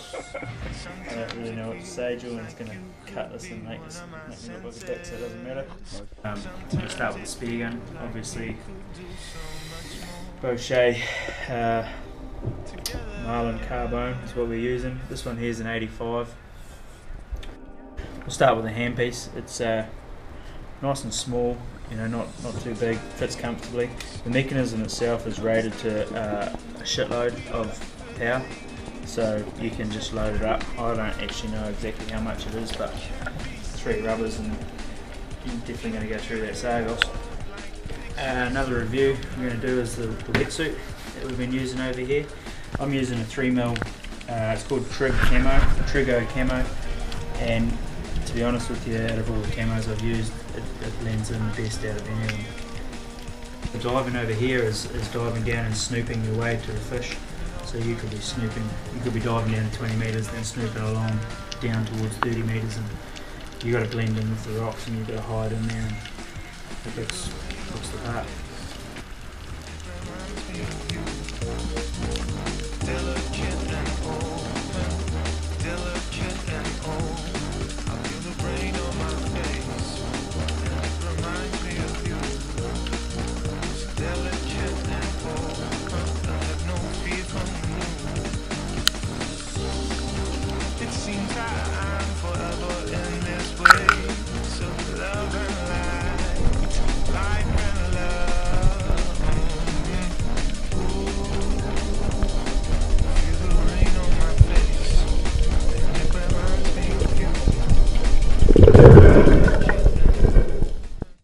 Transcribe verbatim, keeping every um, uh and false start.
I don't really know what to say. Julian's going to cut this and make, this, make me look like a dick, so it doesn't matter. Um, we'll start with the spear gun. Obviously, Bochet uh, Marlin Carbone is what we're using. This one here is an eighty-five. We'll start with the handpiece. It's uh, nice and small, you know, not, not too big, fits comfortably. The mechanism itself is rated to uh, a shitload of power, so you can just load it up. I don't actually know exactly how much it is, but three rubbers and you're definitely going to go through that Sargos. Uh, another review I'm going to do is the, the wetsuit that we've been using over here. I'm using a three mil, uh, it's called Trig Camo, Trigo Camo, and to be honest with you, out of all the camos I've used, it, it blends in the best out of any of them. The diving over here is, is diving down and snooping your way to the fish. So you could be snooping, you could be diving down to twenty metres, then snooping along down towards thirty metres, and you got to blend in with the rocks and you got to hide in there, and it looks, looks the part.